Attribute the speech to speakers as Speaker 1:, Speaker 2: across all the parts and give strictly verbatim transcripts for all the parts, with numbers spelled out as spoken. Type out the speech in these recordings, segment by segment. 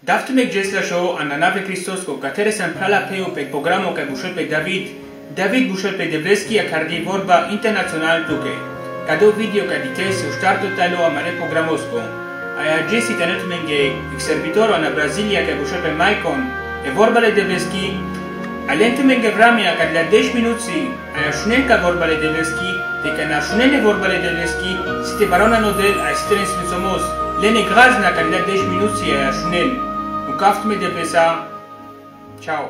Speaker 1: Dafte meg jesla show an nave Christos ko katere sam prala peu pe programo ke bushel pe David David bushel pe Devleski a kardi vorba international tuke. Kado video ka dikes u starto talo a mare programosko. Aya jesi tenet menge servitoro na Brasilia ke bushel pe Maicon e vorba le Devleski alente menge vramia ka la dez minuti aya shunel ka vorba le Devleski te kana shunel vorba le Devleski site barona nodel a strens somos lene grazna ka la dez minuti aya shunel. Ukaft-me de pensar. Ciao.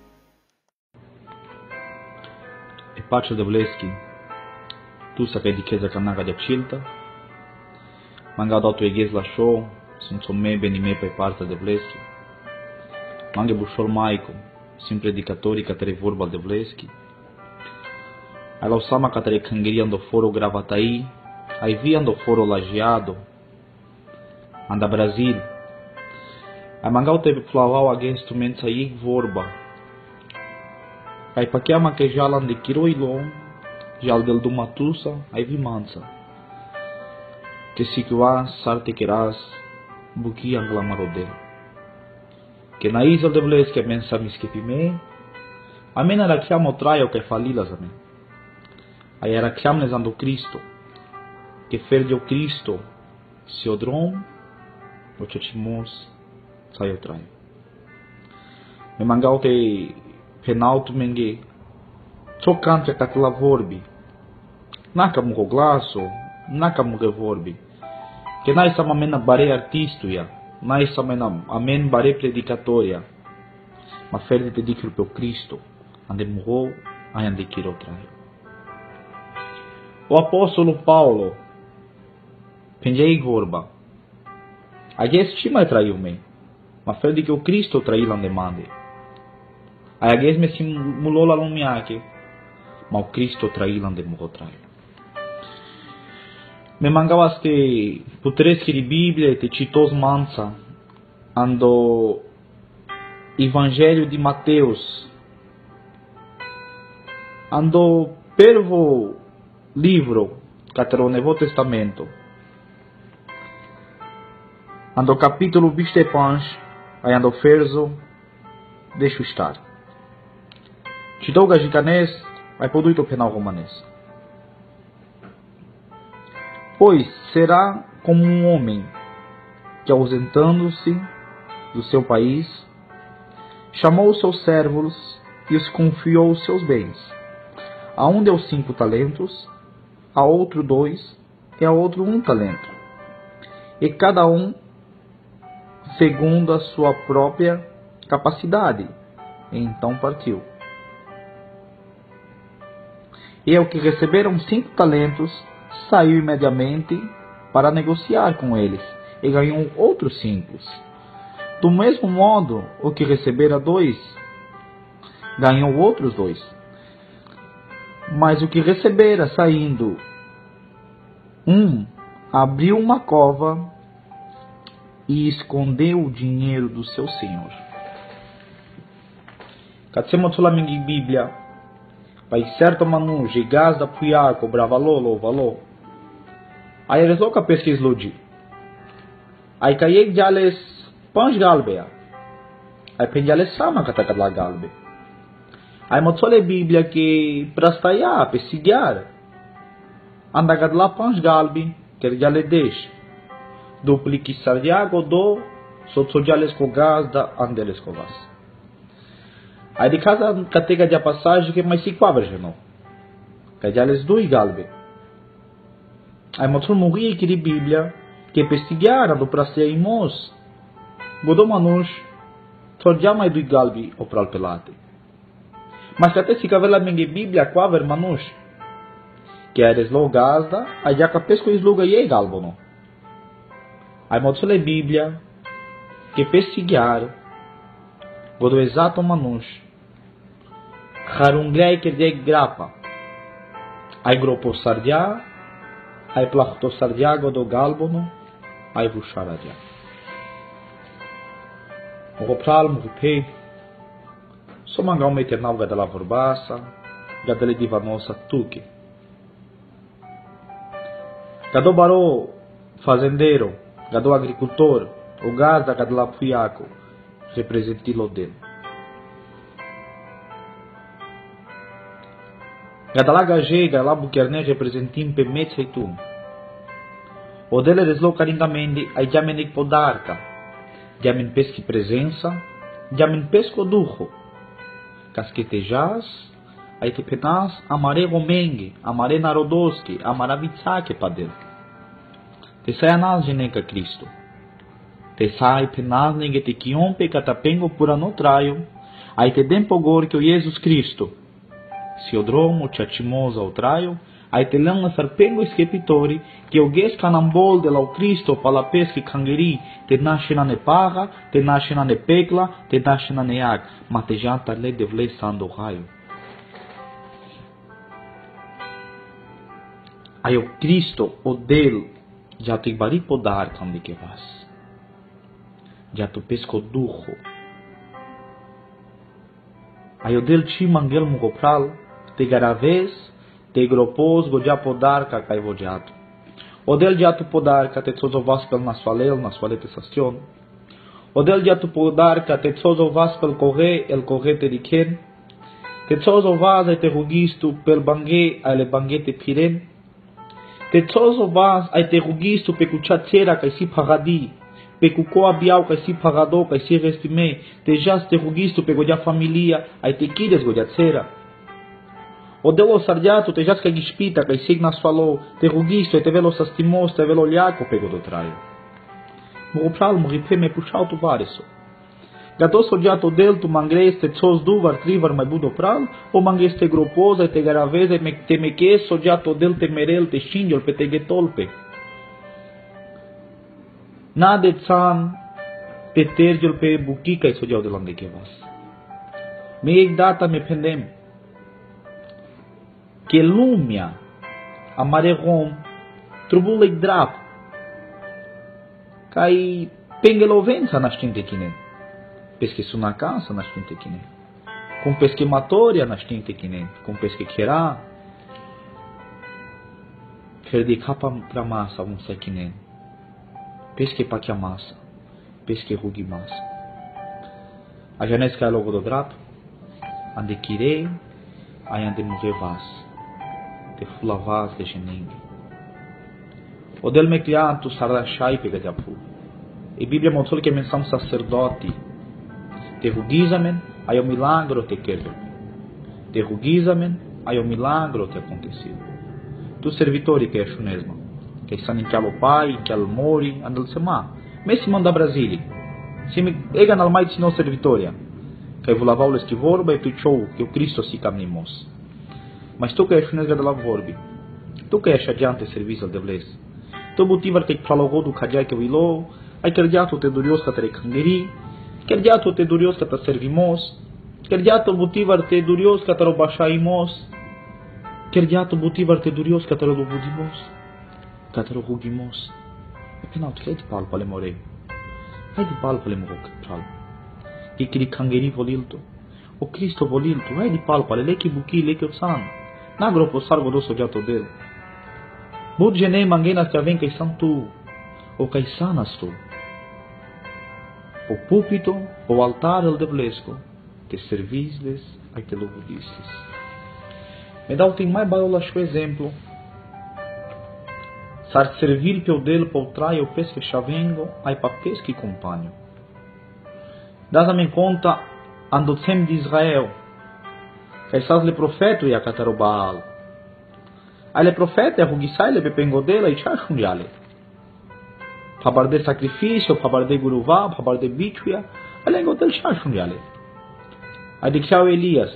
Speaker 2: E pace Devleski, tu sa che di chiesa cannaga di Acilta, manga dato e ghes la show, sunt so me beni me pe partea Devleski, manga bușol maico, sim predicatori catere vorba Devleski, ai lau sama catere cangriando foro gravatai, ai viando foro lagiado, anda Brasil, ai mangau teve flavau a instrumentos aí vorba. Ai pachiama que jalan de Kiroilo, jal del Dumatusa, ai vimansa. Que si qua sarte queras, buki angla marodel. Que na isla de Bles que mensa miskepime, amen era chiamo traio que falilas amen. Ai era chiam nesando Cristo, que ferde o Cristo, se odrom, o chachimos, sai o traio. Me mangau te penalto menge, tocante a catela vorbi, naka mugo glaso, naka mugo vorbi, que na essa mamena bare artistuia, na essa mamena amen bare predicatoria, ma ferde pedicul pe Cristo, ande mugo, ai ande kiro traio. O apóstolo Paulo, pendei vorba, a este mai traiu me, ma ferde que o Cristo traiu la demande. Ai aghez me simulou la lumiache, ma o Cristo trailan de mugo traio. Me mangavas te putreschi di Biblia e te citos mansa, ando Evangelho de Mateus, ando pervo livro, catero Novo Testamento, ando capítulo vinte e panche, ai ando ferzo, deixo estar. Te dou gajicanês, vai poder ir penal romanês. Pois será como um homem que, ausentando-se do seu país, chamou os seus servos e os confiou os seus bens. A um deu cinco talentos, a outro dois e a outro um talento. E cada um segundo a sua própria capacidade. E então partiu. E o que receberam cinco talentos saiu imediatamente para negociar com eles e ganhou outros cinco. Do mesmo modo, o que recebera dois ganhou outros dois. Mas o que recebera saindo um abriu uma cova e escondeu o dinheiro do seu senhor. Katsemo la mingi Bíblia. Pai certo manu, gigas da puiar, cobrava lolo, valor. Aí eles loca pesquis lodi. Aí caí jales panj galbea. Aí penjales sama kata la galbe. Aí motsole Bíblia que prastaya, pesigiar. Anda gadla panj galbi, que jale deixa. Duplique sardiago do, sotso jales cogas da andeles cogas. Aí de casa catega de passagem que mais se quabra não. Que já les dois galbe. Aí mostrou morri que de Bíblia que pestigiara do prazer imos. Godou manus só já mais dois galbe o pral pelate. Mas que até se cavela minha Bíblia quaver manus. Que eres logazda, aí já capesco isluga e galbo não. Aí mostrou a Bíblia que pestigiara godou exato manus. Harunglei que de grapa. Ai grupo sardia, ai plachto sardiago do galbono, ai vusharadia. O psalmo que so mangau meternal gada la vorbasa, gada le diva nossa tuque. Gado baro fazendeiro, gado agricultor, o gás da gada la puiaco, representilo dele. Gadala gajega lá bukerne representim pe metsaitum. O dele deslocaringamente ai jamenik podarka. Jamin pesque presença, jamin pesco ducho. Casquetejas, ai te penas amare romenge, amare narodoski, amaravitsake padel. Te sai anas geneka Cristo. Te sai penas negete kiompe catapengo purano traio, ai te dempogor que o Jesus Cristo. Se o dromo chachimosa o traio, ai te langa sarpengo eskepitori, que o ges canambol de lao Cristo pala pesque cangeri, te nasce na ne paga, te nasce na ne pecla, te nasce na ne ag, ma te janta le devle sando raio. Ai o Cristo, o del, já te bari podar quando que vas. Já tu pesco ducho. Ai o del chi mangel mugopral, te garavez, te gropos goja podarka kai vojato. O del jatu podarka te tsozo vaspel na swalel na swalete sastion. O del jatu podarka te tsozo vaspel corre el corre te diken. Te tsozo vaz te rugistu pel bange ale bangete piren. Te tsozo vaz te rugistu pe kuchatsera kai si pagadi. Pe kuko abiau kai si pagado kai si restime. Te jas te rugistu pe goja familia ai te kides goja tsera. O delo sardiato te jasca gispita kai signas falou te rugisto e te velo sastimos te velo liaco pego do traio. Mo pral mo ripe me puxau tu vareso. Gato sordiato del tu mangres te tsos duvar trivar mai budo pral o mangres te groposa e te garaveze me te me que sordiato del te merel te shinjol pe te getolpe. Nade tsan te terjol pe bukika e sordiao de lande que vas. Me ek data me pendem. Que lumia amarerom trubulei drap kai pengelovenza na stinte kinen pesque sunakasa na stinte kinen com pesque matoria na stinte kinen com pesque kera perdi capa pra massa um sekinen pesque pakia massa pesque rugi massa a janesca logo do drap ande kirei aí ande muvevas te fulavas de gening. O del me criato sarà shai pega de apu. E Bíblia mostrou que menção sacerdote. Te rugizamen, aí o milagro te quero. Te rugizamen, aí o milagro te aconteceu. Tu servitori que é chunesma. Que são em que pai, que al mori, andal sema. Messi manda Brasília. Se me ega na almai de servitoria. Que eu vou lavar o esquivorba e tu show que o Cristo se caminhos. Mas tu que és chunesga de la vorbi, tu que és adiante serviço de vles, tu motivar que falou do kajai que vilo, ai que adiato te durios que te cangeri, que adiato te durios que te servimos, que adiato motivar te durios que te robachaimos, que adiato motivar te durios que te robudimos, que te rogimos. E penal tu que de pal pale morei, ai de pal pale morok pal, que que cangeri volilto, o Cristo volilto, ai de pal pale leki buki leki otsan. Na grupo sargo do sogjato del. Bud genei mangenas que vem que são tu, ou que sanas tu. O púlpito, o altar el devlesco, te servisles, ai te lobudistes. Me dá o tem mais baiola o exemplo. Sar servir pelo del pou trai o pesque chavengo, ai pa pesque companho. Dás-me conta, ando sem de Israel. Que essas le profeta e a catarobal. Aí le profeta e a rugisai le bepengodela e chachunjale. Pabarde sacrifício, pabarde guruvá, pabarde bichuia, aí le engodel chachunjale. Aí de chau Elias.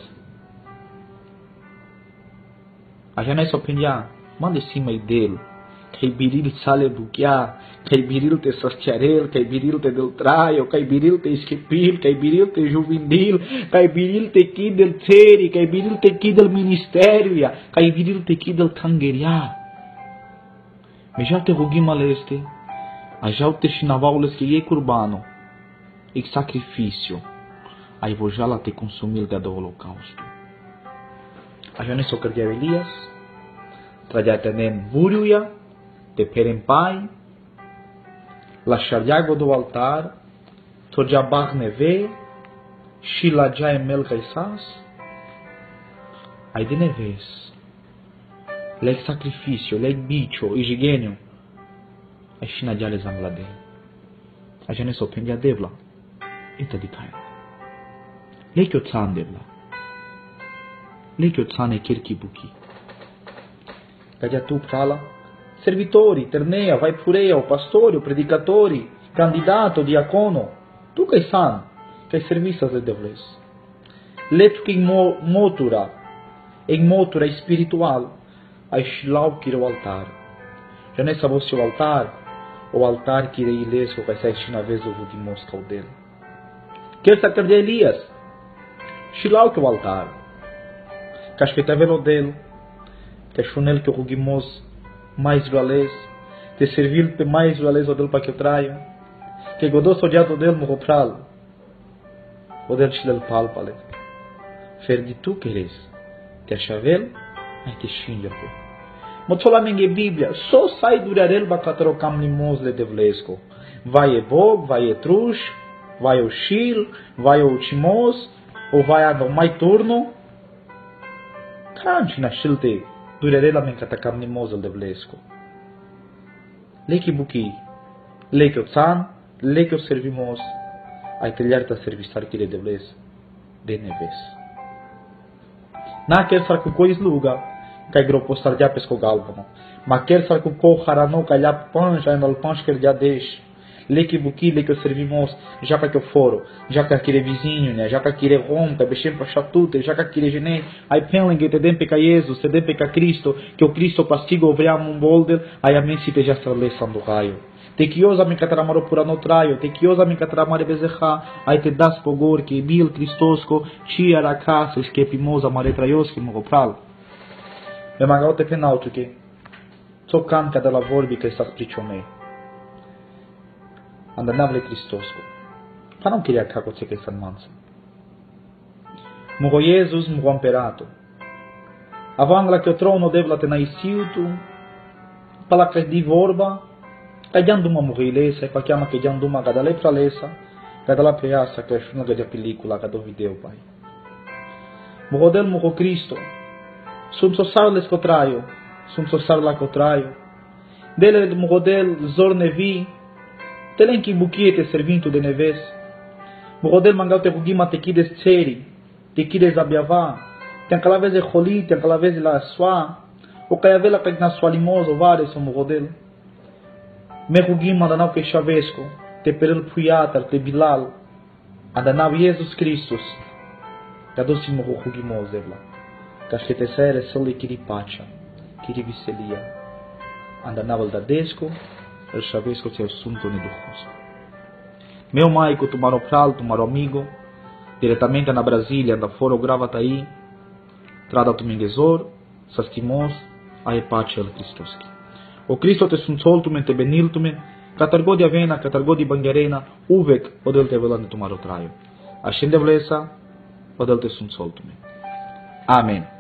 Speaker 2: A janai só pendia, manda cima dele. Que biril sale buquia, que biril te soscherel, que biril te del traio, que biril te esquipil, que biril te juvenil, que biril te kidel tseri, que biril te kidel ministério, que biril te kidel tangeria. Me já te rugi maleste, a já te chinavaules que é curbano, e sacrifício, aí vou já lá te consumir do holocausto. A já nem só queria Elias, traja tenem buruia, te perempai, la chardiago do altar, to jabach neve, și la jai mel caisas, ai de neves, leg sacrificio, leg bicho, igigenio, ai și na jale zamlade, ai jane so pendia devla, ita di kai, leg o tsan devla, leg o tsan e kirki buki, caja tu prala, servitori, terneia, vai pureia, o pastori, o predicatori, candidato, diacono, tu că-i san, că-i servisa de devles. Leptu că-i motura, e motura, e spiritual, ai și lau chire o altar. Já nessa voce o altar, o altar que irei ilesco, vai sair na vez do Vudimos Caudel. Quer sacar de Elias, și lau que o altar, ca și pe velodel, ca și unel que o Vudimos mais valez, te servil pe mais valez o del pa que eu traio, que godos odiado del mo pral, o del și del palpale. Fer de tu queres, te achavel, ai te xinjapo. Motola menge Biblia, só sai durarel ba catro cam limos le devlesco. Vai e bog, vai e truș, vai o șil, vai o cimos, o vai a mai turno. Canci na șilte durarel la menca cam limos le devlesco. Lechi buchi, lechi o țan, lechi o servimos, ai teliarta servisar que le devles de neves. Na quer sar cu cois luga, cai gro postar dia pesco galvano, ma quer sar cu co harano ca ia panja en al panj quer dia deix. Lechi buchi, lechi o servimos, já ca que o foro, já ca que vizinho, né, já ca que rom, ca bechem pa chatute, já ca que gene, ai penling te dem pe ca Jesus, te dem pe ca Cristo, que o Cristo pastigo ovream un boldel, ai amen si te já sar lesan do raio. Te chiosa mi catramaro pura no traio, te chiosa mi catramare bezeha, ai te das pogor que bil Cristosco, ci ara casa skepimosa mare traioski mo pral. Me magau te penautu que so canca de la vorbi que sa spricione. Andanavle Cristosco. Pa non queria caco ce que san mansa. Mo Jesus mo imperato. Avangla que o trono devla te naisiutu, pala que di vorba, Ca duma murilesa, pa chiama che duma cada le pralesa, cada la peasa che è una delle pellicola, cada video pai. Mogodel mo Cristo, sum so sar les cotraio, sum so sar la cotraio. Dele mogodel zor nevi, telen ki bukiete servinto de neves. Mogodel mangau te bugima te kides ceri, te kides abiava, te ancala veze kholi, te ancala veze la swa, o ca avela pe na swalimoso vare so mogodel. Me rugim andanau que chavesco, te perel puiatar, te bilal, andanau Jesus Christus, ca dosi mo rugimos devla, ca que te sere soli kiri pacha, kiri viselia, andanau el dadesco, el chavesco te assunto ne duhosco. Meu maico tomaro pral, tomaro amigo, diretamente na Brasília, anda fora o gravataí, trada tu minguezor, sastimos, a pacha el Cristoski. O Cristo te sunt soltumen, te beniltumen, catargo di avena, catargo di bangarena, uvec, odel te velan de tomaro traio. Ascende vlesa, odel te sunt soltumen. Amen.